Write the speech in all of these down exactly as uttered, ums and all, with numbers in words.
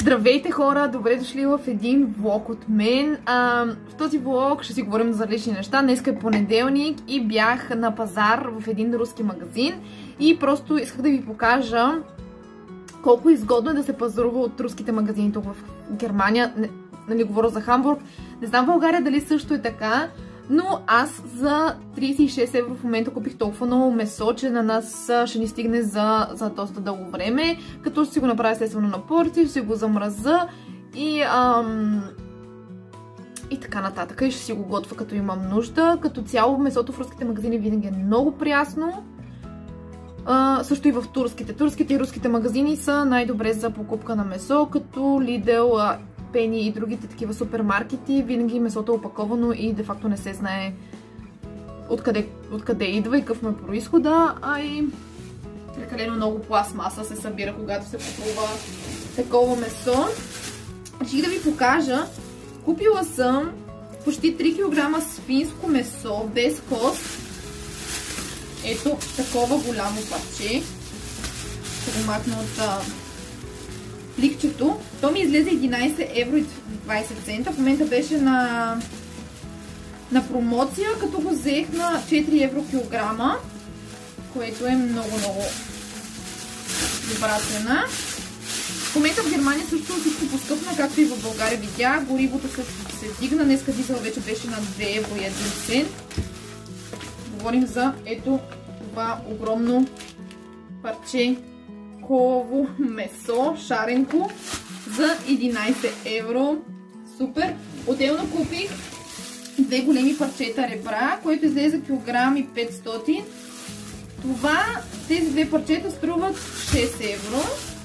Здравейте хора, добре дошли в един влог от мен. А, в този влог ще си говорим за различни неща. Днеска е понеделник и бях на пазар в един руски магазин и просто исках да ви покажа колко е изгодно е да се пазарува от руските магазини тук в Германия. Не, нали говоря за Хамбург. Не знам в България дали също е така, но аз за тридесет и шест евро в момента купих толкова много месо, че на нас ще ни стигне за, за доста дълго време. Като ще си го направя естествено на порции, ще си го замръза и, ам, и така нататък. И ще си го готвя като имам нужда. Като цяло месото в руските магазини винаги е много прясно. А, също и в турските. Турските и руските магазини са най-добре за покупка на месо, като Lidl, Пени и другите такива супермаркети. Винаги месото е опаковано и де факто не се знае откъде, откъде идва и какъв му е произхода, а и прекалено много пластмаса се събира, когато се купува такова месо. Реших да ви покажа. Купила съм почти три килограма свинско месо без кост. Ето такова голямо парче. Ще го махна от пликчето. То ми излезе единайсет евро и двайсет цента. В момента беше на, на промоция, като го взех на четири евро килограма, което е много-много добра цена. В момента в Германия също всичко поскъпна, както и в България видях. Горивото също се дигна. Днеска дизел вече беше на две евро и един цент. Говорим за ето това огромно парче хубаво месо, шаренко, за единайсет евро. Супер! Отделно купих две големи парчета ребра, което излезе килограм и петстотин. Това, тези две парчета струват шест евро.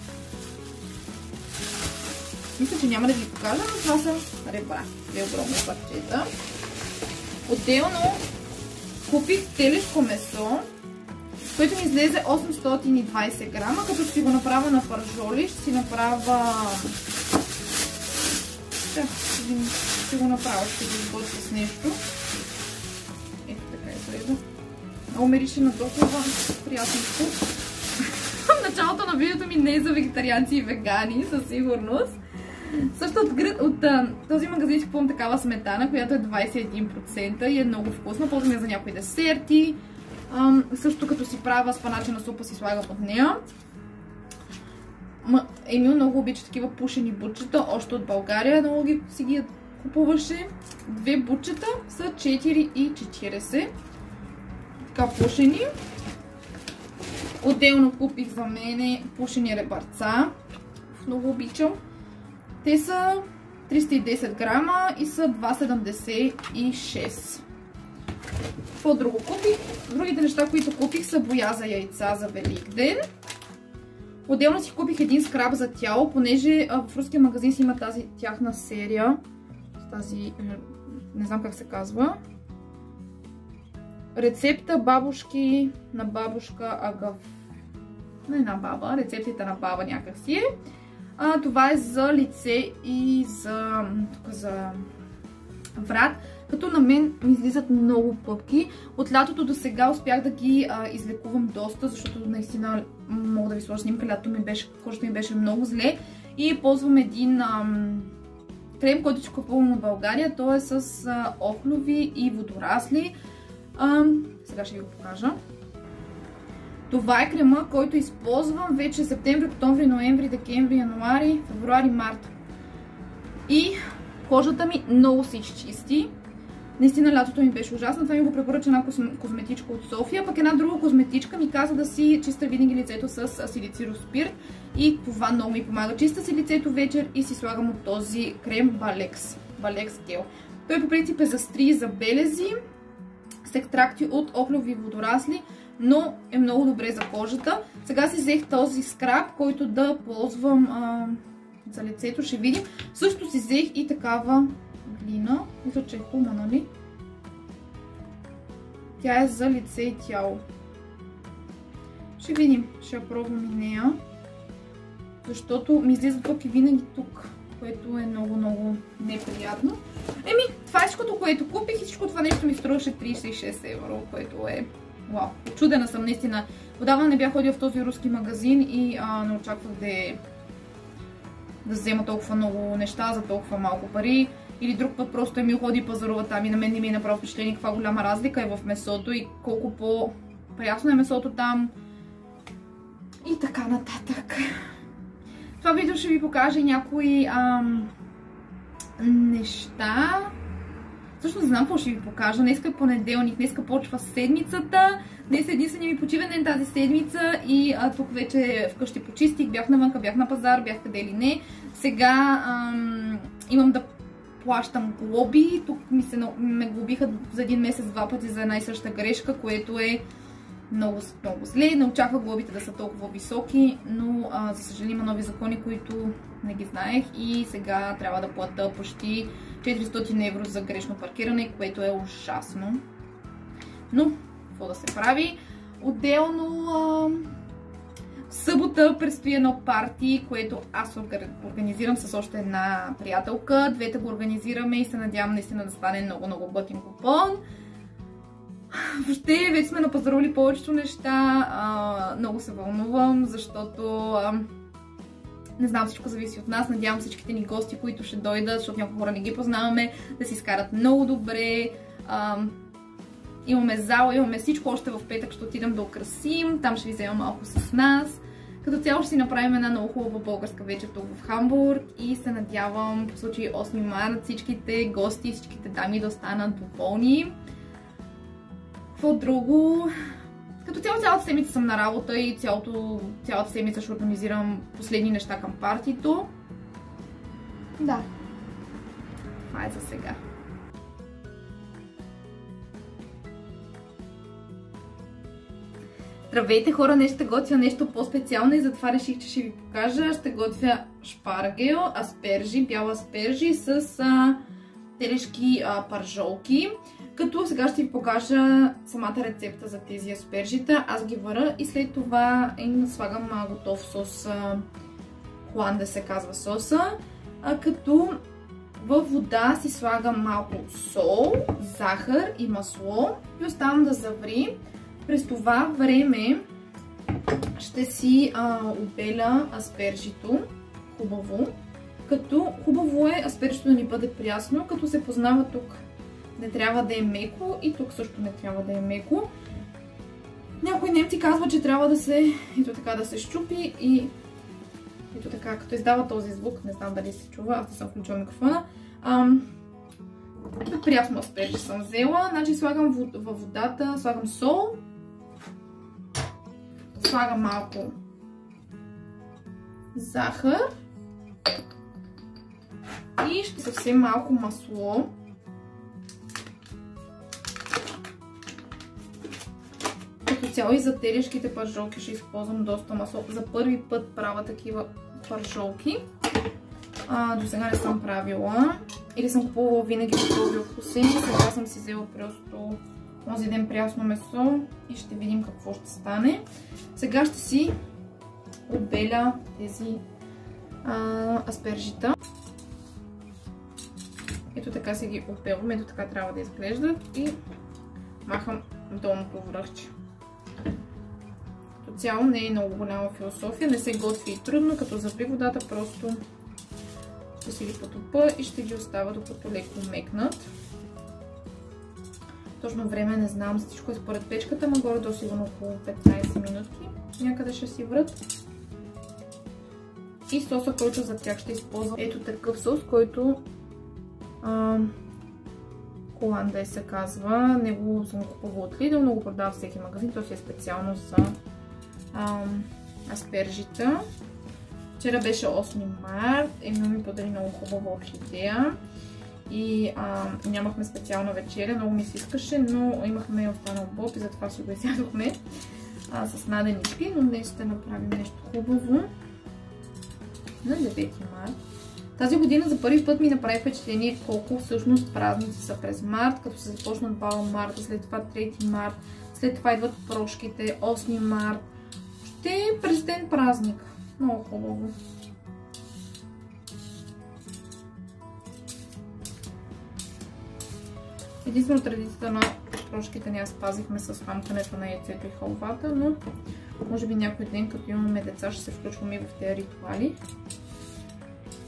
Мисля, че няма да ви покажа, но това са ребра. Две огромни парчета. Отделно купих телешко месо, което ми излезе осемстотин и двайсет грама, като ще си го направя на фаржоли, ще си направя... Ще, ще го направя, ще го изготвя с нещо. Ето така изглежда. Много мирише на толкова приятно вкус. Началото на видеото ми не е за вегетарианци и вегани, със сигурност. Също от, от а, този магазин си купувам такава сметана, която е двайсет и един процента и е много вкусна. Ползвам я за някои десерти. А, също като си правя спаначена супа си слага под нея. Ма, Емил много обича такива пушени бутчета, още от България. Много ги, си ги купуваше. Две бутчета са четири и четирийсет. Така пушени. Отделно купих за мене пушени ребърца. Много обичам. Те са триста и десет грама и са два седемдесет и шест. Какво друго купих? Другите неща, които купих, са боя за яйца за Великден. Отделно си купих един скраб за тяло, понеже в руския магазин си има тази тяхна серия. Тази, не знам как се казва. Рецепта бабушки на бабушка Агав. На една баба. Рецептите на баба някак си е. А, това е за лице и за, тук, за врат. Като на мен ми излизат много пъпки. От лятото до сега успях да ги а, излекувам доста, защото наистина мога да ви сложа снимка. Лятото ми беше, кожата ми беше много зле. И ползвам един ам, крем, който си купувам от България. Той е с а, охлюви и водорасли. Ам, сега ще ви го покажа. Това е крема, който използвам вече септември, октомври, ноември, декември, януари, февруари, март. И кожата ми много се изчисти. Наистина лятото ми беше ужасно. Това ми го препоръча една козметичка от София. Пък една друга козметичка ми каза да си чиста винаги лицето с силициров спирт. И това много ми помага. Чиста си лицето вечер и си слагам от този крем Балекс. Балекс гел. Той по принцип е за стрии, за белези, с екстракти от охлюви водорасли, но е много добре за кожата. Сега си взех този скраб, който да ползвам а, за лицето, ще видим. Също си взех и такава глина. Мисля, че е хума, нали? Тя е за лице и тяло. Ще видим, ще я пробвам и нея. Защото ми излизат пък и винаги тук, което е много-много неприятно. Еми, това е всичкото, което купих и всичко това нещо ми струваше трийсет и шест евро, което е... Вау, очудена съм наистина. Отдавна не бях ходила в този руски магазин и а, не очаквах да е да взема толкова много неща за толкова малко пари. Или друг път просто Емил ходи и пазарува там и на мен не ми е направо впечатление каква голяма разлика е в месото и колко по-прясно е месото там. И така нататък. Това видео ще ви покаже някои ам, неща. Всъщност не знам какво ще ви покажа. Днеска е понеделник, днеска почва седмицата. Днес е единствения ми почивен ден тази седмица и а, тук вече вкъщи почистих, бях навънка, бях на пазар, бях къде или не. Сега ам, имам да плащам глоби. Тук ми се, ме глобиха за един месец два пъти за една и съща грешка, което е много, много зле. Не очаквах глобите да са толкова високи, но а, за съжаление има нови закони, които не ги знаех и сега трябва да платя почти четиристотин евро за грешно паркиране, което е ужасно. Но, какво да се прави? Отделно а, в събота предстои едно парти, което аз организирам с още една приятелка. Двете го организираме и се надявам наистина да стане много-много готин купон. Въобще, вече сме напазарували повечето неща. А, много се вълнувам, защото а, не знам, всичко зависи от нас. Надявам всичките ни гости, които ще дойдат, защото някои хора не ги познаваме, да си изкарат много добре. А, имаме зала, имаме всичко. Още в петък ще отидем да украсим. Там ще ви взема малко с нас. Като цяло ще си направим една много хубава българска вечер тук в Хамбург и се надявам по случай осми март всичките гости, всичките дами да останат доволни. Какво друго? Като цяло цялата седмица съм на работа и цялото, цялата седмица ще организирам последни неща към партито. Да. Това е за сега. Здравейте хора, нещо ще готвя нещо по-специално и затова реших, че ще ви покажа. Ще готвя шпаргел, аспержи, бял аспержи с а, телешки а, пържолки. Като сега ще ви покажа самата рецепта за тези аспержита. Аз ги варя и след това им слагам а, готов сос, а, холандес се казва соса. А, като във вода си слагам малко сол, захар и масло и оставам да заври. През това време ще си а, обеля аспержито хубаво. Като хубаво е аспержито да ни бъде прясно, като се познава тук. Не трябва да е меко и тук също не трябва да е меко. Някои немци казват, че трябва да се, ето така, да се щупи и ето така, като издава този звук, не знам дали се чува, аз не съм включила микрофона. Ам, прясно аспержи съм взела, значи слагам във водата, слагам сол, слагам малко захар и ще съвсем малко масло. Като цяло и за телешките пържолки ще използвам доста масло. За първи път правя такива пържолки. А, до сега не съм правила. Или съм купувала винаги готови окусени. Сега съм си взела просто този ден прясно месо и ще видим какво ще стане. Сега ще си обеля тези а, аспержита. Ето така си ги обелвам, ето така трябва да изглеждат и махам долното връхче. Като цяло не е много голяма философия, не се готви и трудно, като заври водата просто ще си ги потопа и ще ги оставя докато леко мекнат. Точно време не знам, всичко е според печката, но горе до сигурно около петнайсет минутки някъде ще си врат. И соса, който за тях ще използвам, ето такъв сос, който а, холандес се казва. Него съм купувала от Lidl, но го продава всеки магазин, то си е специално за а, аспержита. Вчера беше осми март, Емил ми подари много хубава орхидея и а, нямахме специална вечеря, много ми се искаше, но имахме останал боб и затова си го изядохме а, с наденички, но днес ще направим нещо хубаво на девети март. Тази година за първи път ми направи впечатление колко всъщност празници са през март, като се започна от два марта, след това трети март, след това идват прошките, осми март. Ще е през ден празник. Много хубаво. Единствено традицията на прошките ние спазихме с хъмкането на яйцето и халвата, но може би някой ден, като имаме деца, ще се включваме и в тези ритуали.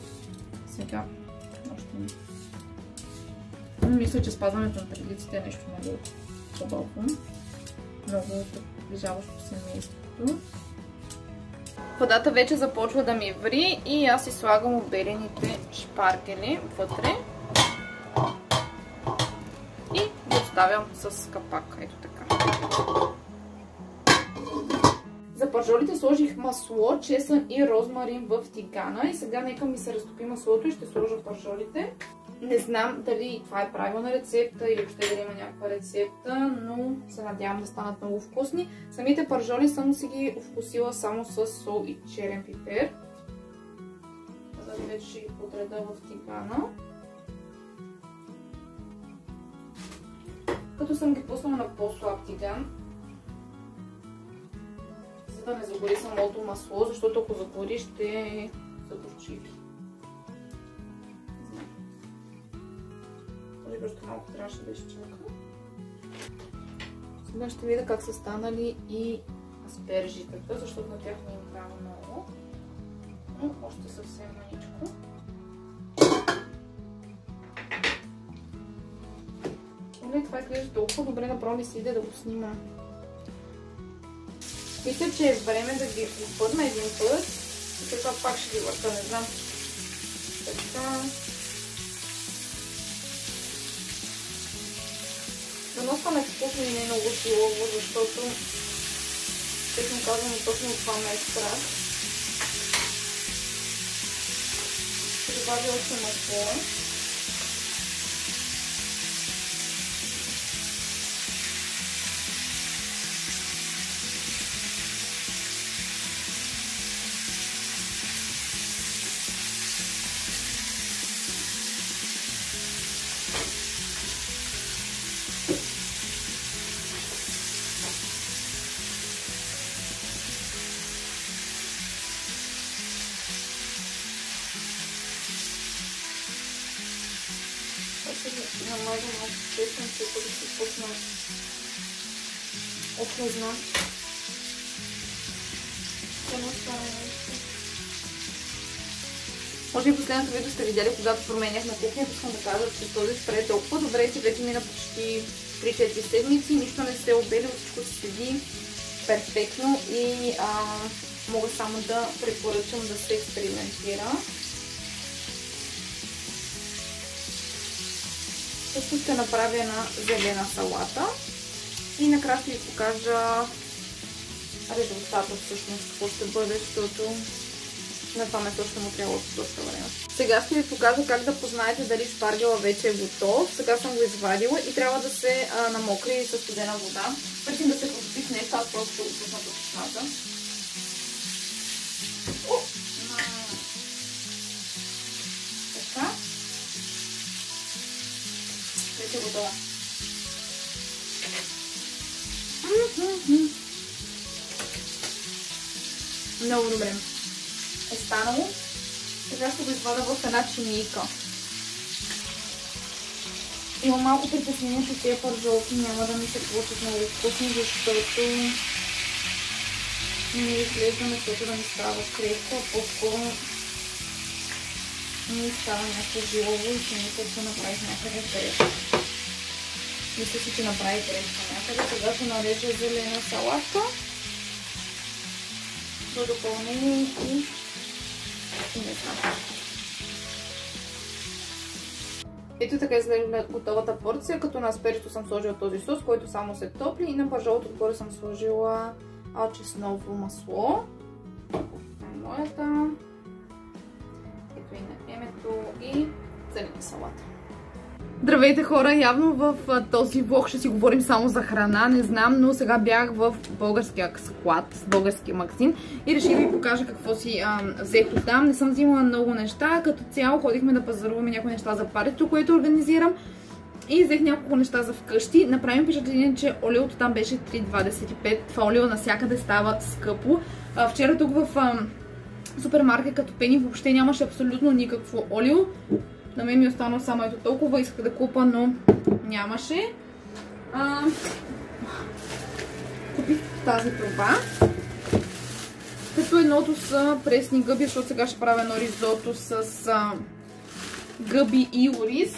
Сега, още не. Мисля, че спазването на традициите е нещо много хубаво. Много приближаващо семейството. Водата вече започва да ми ври и аз си слагам обелените шпаргели вътре. И ги оставям с капак. Ето така. За пържолите сложих масло, чесън и розмарин в тигана. И сега нека ми се разтопи маслото и ще сложа пържолите. Не знам дали това е правилна рецепта или въобще дали има някаква рецепта, но се надявам да станат много вкусни. Самите пържоли съм си ги вкусила само с сол и черен пипер. За да вече ще ги подреда в тигана. Като съм ги пуснала на по-слаб тиган, за да не загори самото масло, защото ако загори ще са горчиви. Просто малко трябваше да изчака. Сега ще видя как са станали и аспержитата, защото на тях не им трябва много. Но още съвсем маничко. Оле, това изглежда толкова добре, направо ли си иде да го снимам. Мисля, че е време да ги опъдна един път. И след това пак ще ги върта, не знам. Така. Дано стане вкусно и не е много силово, защото честно казвам, точно това ме е страх. Ще добавя още масло. Намазам малко чесън, че да си пусна. Ох, не знам. Само стане нещо. Може би последното видео сте видяли, когато променях на кухнята, искам да кажа, че този спре е толкова добре, че вече мина почти три-четири седмици, нищо не се е обелило, всичко се седи перфектно и а, мога само да препоръчам да се експериментира. Също ще направя една зелена салата и накрая ще ви покажа резултата всъщност, какво ще бъде, защото на това место ще му трябва доста време. Сега ще ви покажа как да познаете дали шпаргела вече е готов. Сега съм го извадила и трябва да се а, намокри с студена вода. Преди да се потопи в нещо, аз просто ще го пусна по чешмата. Така. Вече е готова. Много добре е станало. Сега ще го извада в една чинийка. Има малко притеснение, че тези пържолки няма да ми се получат много вкусни, защото не изглежда месото да ми става крепко, а по-скоро ми става някакво жилово и си мисля, че направих някъде грешка. Мисля си, че направих грешка някъде. Сега ще нарежа зелена салатка до допълнение и не знам. Ето така изглежда готовата порция, като на асперито съм сложила този сос, който само се топли, и на пържолото отгоре съм сложила чесново масло. Това е моята. Ето и на Емето и зелена салата. Здравейте хора, явно в този влог ще си говорим само за храна, не знам, но сега бях в българския склад, в българския магазин и реших да ви покажа какво си а, взех от там. Не съм взимала много неща, като цяло ходихме да пазаруваме някои неща за парито, което организирам, и взех няколко неща за вкъщи. Направим впечатление, че олиото там беше три двадесет и пет, това олио навсякъде става скъпо. А, вчера тук в а, супермаркет като Пени въобще нямаше абсолютно никакво олио. На мен ми е останало само ето толкова, исках да купа, но нямаше. А, купих тази труба. Като едното са пресни гъби, защото сега ще правя едно ризото с а, гъби и ориз.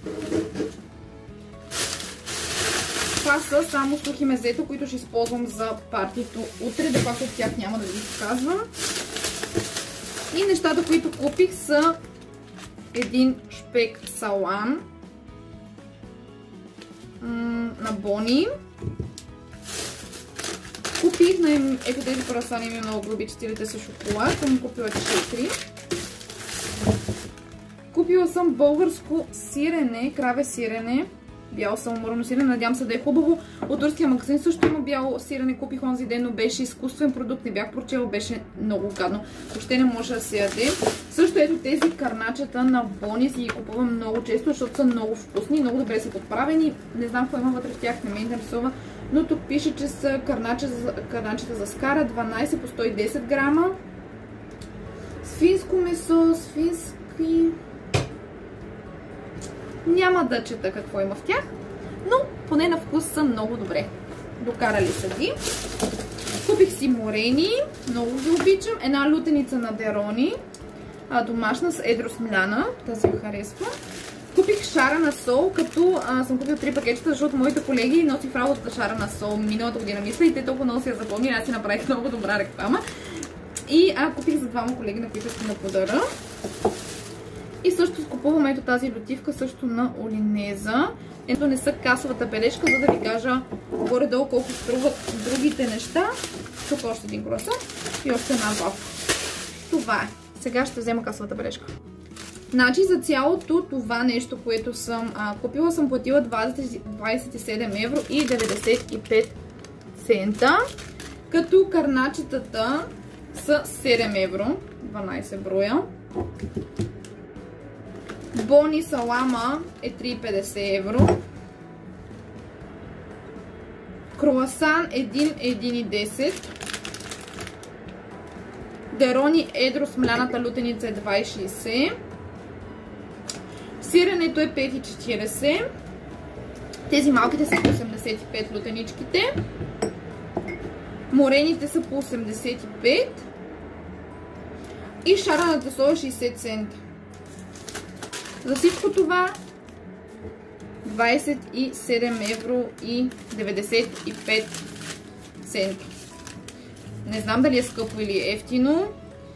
Това са само сухи мезета, които ще използвам за партито утре, да пак от тях няма да ви показвам. И нещата, които купих, са един шпек салам на Бони. Купих на ето тези парасани ми много люби, четирите са шоколад, съм купила четири. Купила съм българско сирене, краве сирене, бяло самоморено сирене, надявам се да е хубаво. От турския магазин също има бяло сирене, купих онзи ден, но беше изкуствен продукт, не бях прочела, беше много гадно. Въобще не може да се яде. Също ето тези карначета на Бони си ги купувам много често, защото са много вкусни, много добре са подправени. Не знам какво има вътре в тях, не ме интересува. Но тук пише, че са карначета за скара, дванайсет по сто и десет грама. Свинско месо, свински... Няма да чета какво има в тях, но поне на вкус са много добре. Докарали са ги. Купих си морени, много ги обичам. Една лутеница на Дерони, домашна с едро смляна, тази ми харесва. Купих шарена сол, като а, съм купил три пакетчета, защото моите колеги носих в работата шарена сол миналата година, мисля, и те толкова много си я запомни, аз си направих много добра реклама. И а, купих за двама колеги, на които искам да подаря. И също скупувам ето тази лютивка, също на Олинеза. Ето не са касовата бележка, за да ви кажа горе-долу колко струват другите неща. Тук още един круасан и още една вафа. Това е. Сега ще взема касовата бележка. Значи за цялото това нещо, което съм а, купила, съм платила двайсет и седем евро и деветдесет и пет цента. Като карначетата са седем евро, дванайсет броя. Бони салама е три и петдесет евро. Круасан един, един и десет. Дерони едро смляната лутеница е два и шейсет. Сиренето е пет и четирийсет. Тези малките са по осемдесет и пет лутеничките. Морените са по осемдесет и пет. И шарената сол е шейсет цента. За всичко това двайсет и седем евро и деветдесет и пет цента. Не знам дали е скъпо или ефтино.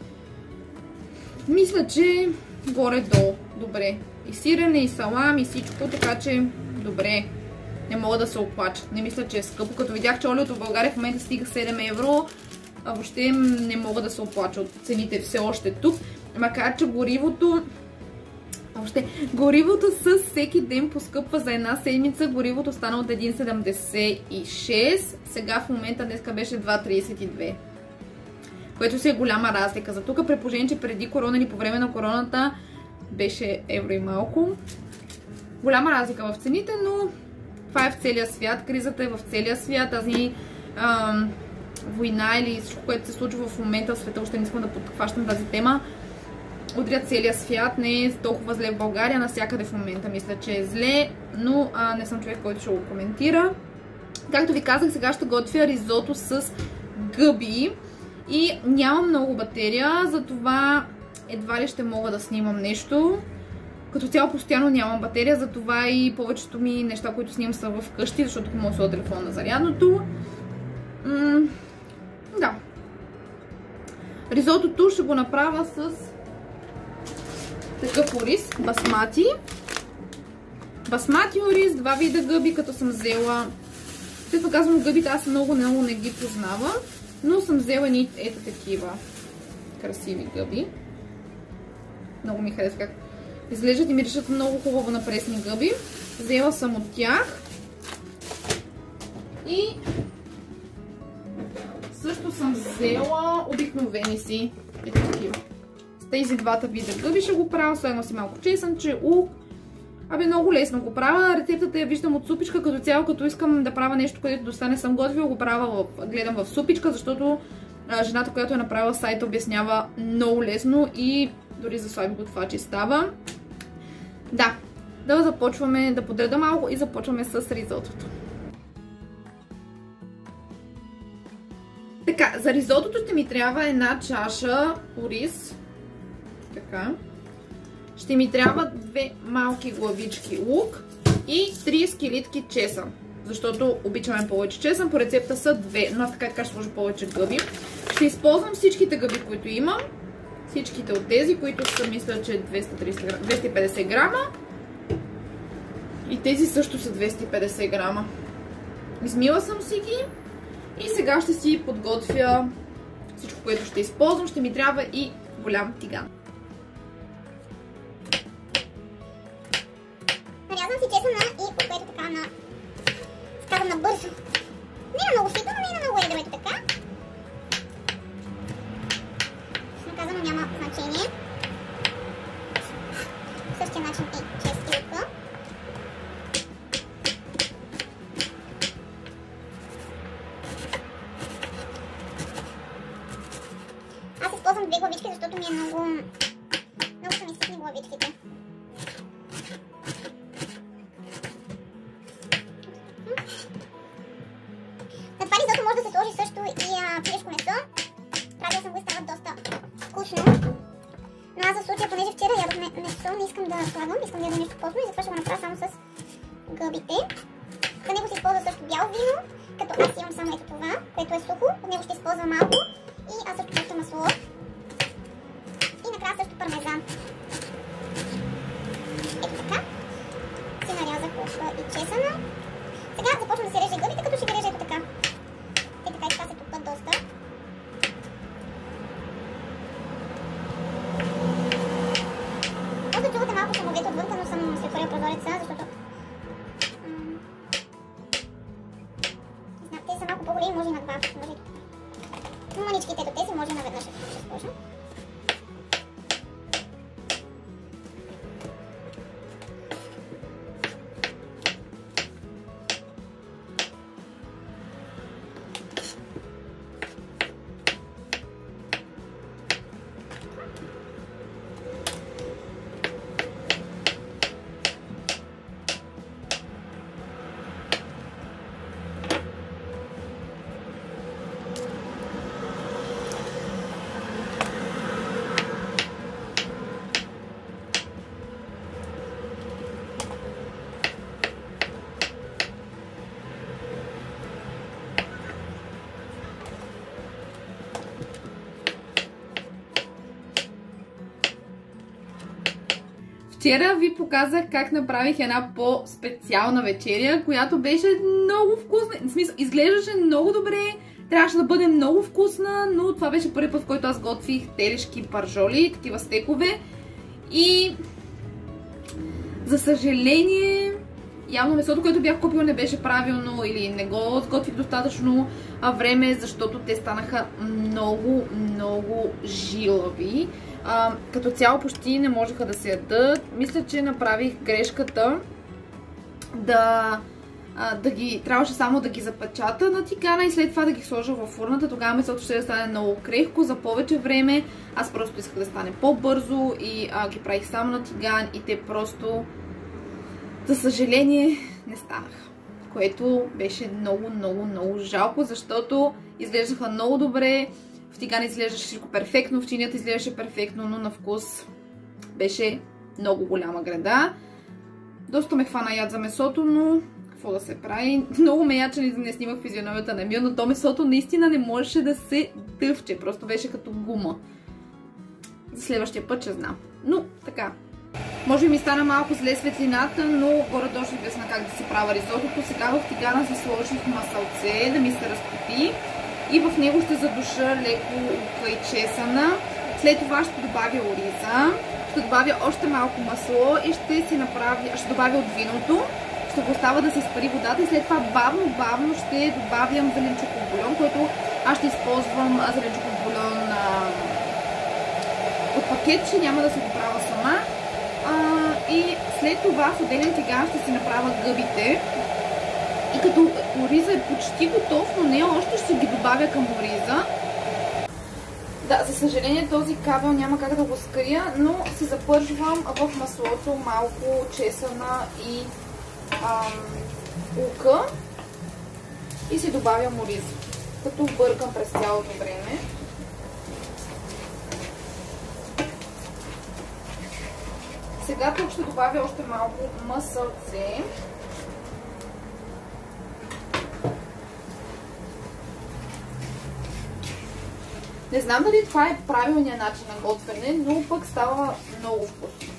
Мисля, че горе-долу добре. И сирене, и салам, и всичко, така че добре. Не мога да се оплачат. Не мисля, че е скъпо. Като видях, че олиото в България в момента стига седем евро, а въобще не мога да се оплача от цените все още тук. Макар, че горивото... Въобще, горивото с всеки ден поскъпва за една седмица. Горивото стана от един седемдесет и шест. Сега в момента днеска беше два трийсет и две. Което си е голяма разлика. За тук, при положение, че преди корона или по време на короната беше евро и малко. Голяма разлика в цените, но това е в целия свят. Кризата е в целия свят. Тази ам, война или всичко, което се случва в момента в света, още не искам да подхващам тази тема, удрят целия свят. Не е толкова зле в България, навсякъде в момента мисля, че е зле, но а, не съм човек, който ще го коментира. Както ви казах, сега ще готвя ризото с гъби и нямам много батерия, затова едва ли ще мога да снимам нещо. Като цяло постоянно нямам батерия, затова и повечето ми неща, които снимам, са в къщи, защото мога да сложа телефона на зарядното. М да. Ризотото ще го направя с такъв ориз, басмати. Басмати ориз, два вида гъби, като съм взела. Често казвам, гъбите аз много, много не ги познавам, но съм взела едни ето такива красиви гъби. Много ми харесва как изглеждат и миришат много хубаво на пресни гъби. Взела съм от тях. И също съм взела обикновени си ето такива. С тези двата вида гъби ще го правя, следно си малко чесънче, лук. Абе, много лесно го правя. Рецептата я виждам от супичка, като цяло, като искам да правя нещо, което до сега не съм готвила, го правя в, гледам в супичка, защото а, жената, която е направила сайта, обяснява много лесно и дори за слаби готвачи става. Да, да започваме да подреда малко и започваме с ризотото. Така, за ризотото ще ми трябва една чаша ориз. Така. ще ми трябва две малки главички лук и три скелетки чесън. Защото обичаме повече чесън. По рецепта са две, но аз така така ще сложа повече гъби. Ще използвам всичките гъби, които имам. Всичките от тези, които са, мисля, че двеста и петдесет грама. И тези също са двеста и петдесет грама. Измила съм си ги. И сега ще си подготвя всичко, което ще използвам. Ще ми трябва и голям тиган. Нарязвам си чесъна и което така на... Казвам набързо. Не на много сито, но не на много едро, ето така. Наказано няма значение. Същия начин и чести лука. Аз използвам две главички, защото ми е много... Много са ми ситни главичките. На това ризото може да се сложи също и пилешко месо. Правила съм го и става доста вкусно. Но аз за случая, понеже вчера ядох месо, не искам да слагам, искам да ядам нещо постно и затова ще го направя само с гъбите. За него се използва също бяло вино, като аз имам само ето това, което е сухо. От него ще използвам малко и аз също просто масло. И накрая също пармезан. Ето така. Си нарязах и чесъна. Сега започвам да се реже гъбите, като ще ги режа ето така. Те така и така се тупат доста. Може да чувате малко шумовете отвънка, но съм се отворила прозореца, защото... Не знам, те са малко по-големи, може и на два. Може и така. Но маничките ето тези може и наведнъж ще сложа. Вчера ви показах как направих една по-специална вечеря, която беше много вкусна. В смисъл, изглеждаше много добре, трябваше да бъде много вкусна, но това беше първи път, в който аз готвих телешки паржоли, такива стекове. И за съжаление, явно месото, което бях купила, не беше правилно или не го сготвих достатъчно време, защото те станаха много, много жилави. А, като цяло почти не можеха да се ядат. Мисля, че направих грешката да, а, да ги, трябваше само да ги запечата на тигана и след това да ги сложа във фурната. Тогава месото ще да стане много крехко за повече време. Аз просто исках да стане по-бързо и а, ги правих само на тиган и те просто, за съжаление, не станаха. Което беше много, много, много жалко, защото изглеждаха много добре. В тиган изглеждаше всичко перфектно, в чинията изглеждаше перфектно, но на вкус беше много голяма града. Доста ме хвана яд за месото, но какво да се прави? Много ме яд, че не снимах физиономията на Мил, но то месото наистина не можеше да се дъвче. Просто беше като гума. За следващия път ще знам. Но така. Може би ми стана малко зле светлината, но горе-долу ще обясна как да се правя ризотото. Сега в тигана си сложих масълце да ми се разтопи. И в него ще задуша леко лука и чесъна. След това ще добавя ориза. Ще добавя още малко масло и ще си направя, ще добавя от виното. Ще го оставя да се изпари водата и след това бавно-бавно ще добавям зеленчуков бульон, който аз ще използвам зеленчуков бульон а, от пакетче, няма да се го правя сама. А, и след това в отделен тиган ще си направя гъбите. И като ориза е почти готов, но не още, ще ги добавя към ориза. Да, за съжаление този кабел няма как да го скрия, но си запържвам в маслото малко чесъна и ам, лука и си добавям ориза, като бъркам през цялото време. Сега тук ще добавя още малко мъсълце. Не знам дали това е правилният начин на готвене, но пък става много вкусно.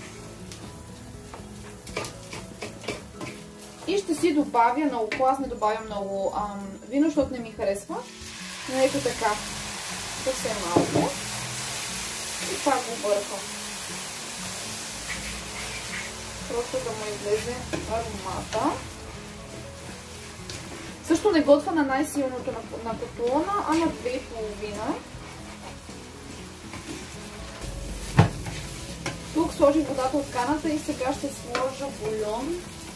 И ще си добавя много, аз не добавя много ам, вино, защото не ми харесва. Но ето така, съвсем малко. И пак го бъркам. Просто да му излезе аромата. Също не готвя на най-силното на котлона, а на две и половина. Тук сложих водата от каната и сега ще сложа бульон.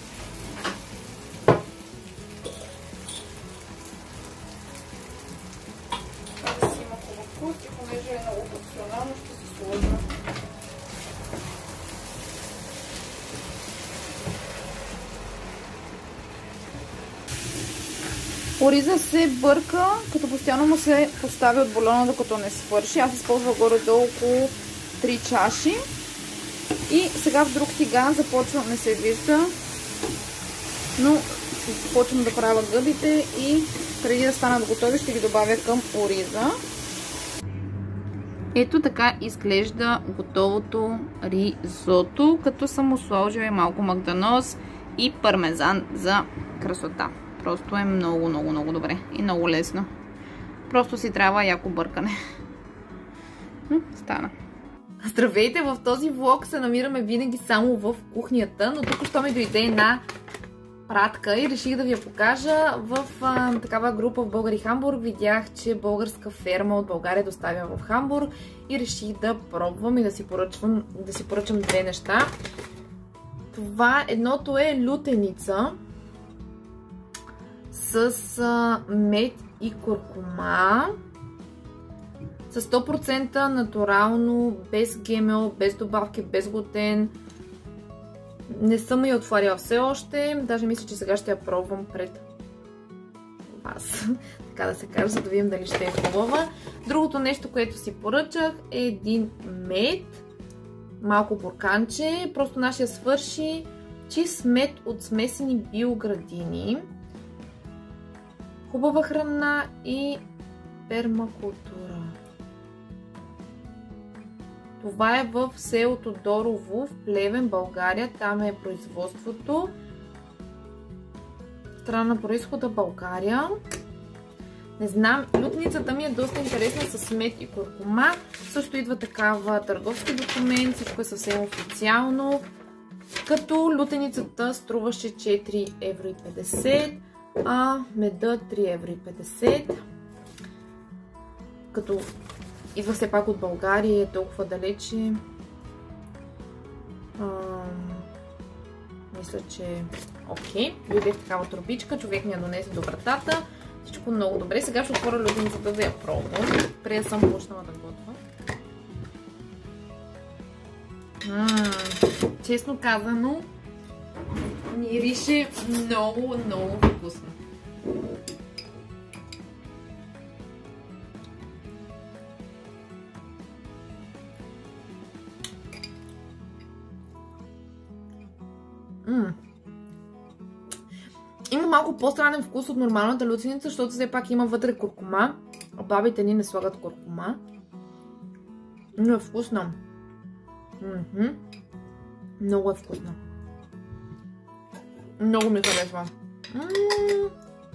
Това да си има хубав вкус и понеже е много функционално, ще се сложа. Ориза се бърка, като постоянно му се постави от бульона, докато не свърши. Аз използвах горе-долу около три чаши. И сега в друг тиган започвам, не се вижда, но започвам да правя гъбите и преди да станат готови ще ги добавя към ориза. Ето така изглежда готовото ризото, като съм му сложила малко магданоз и пармезан за красота. Просто е много, много, много добре и много лесно. Просто си трябва яко бъркане. Стана. Здравейте! В този влог се намираме винаги само в кухнята, но тук що ми дойде една пратка и реших да ви я покажа. В а, такава група в Българи Хамбург видях, че българска ферма от България доставя в Хамбург и реших да пробвам и да си поръчвам, да си поръчам две неща. Това едното е лютеница с а, мед и куркума. С сто процента натурално, без ГМО, без добавки, без глутен. Не съм я отваряла все още. Даже мисля, че сега ще я пробвам пред вас. Така да се каже, за да видим дали ще е хубава. Другото нещо, което си поръчах е един мед. Малко бурканче. Просто нашия свърши. Чист мед от смесени биоградини. Хубава храна и пермакултура. Това е в селото Дорово, в Плевен, България. Там е производството. Страна на произхода България. Не знам, лютеницата ми е доста интересна с мед и куркума. Също идва такава търговски документ, всичко е съвсем официално. Като лютеницата струваше четири евро и петдесет, а меда три евро и петдесет. Като идва все пак от България, е толкова далече. А, мисля, че окей. Дойде в такава турбичка, човек ми я донесе до вратата. Всичко много добре. Сега ще отворя лютеницата да я пробвам. Преди да съм почнала да готвя. Честно казано, мирише много, много вкусно. М Има малко по-странен вкус от нормалната лютеница, защото все пак има вътре куркума. Бабите ни не слагат куркума. Но е вкусна. М-м-м. Много е вкусна. Много ми харесва. М-м-м.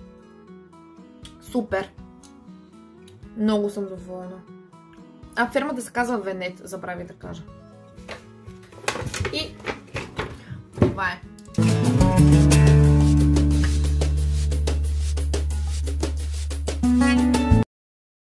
Супер. Много съм доволна. А фермата се казва Венет, забравя да кажа. И това е.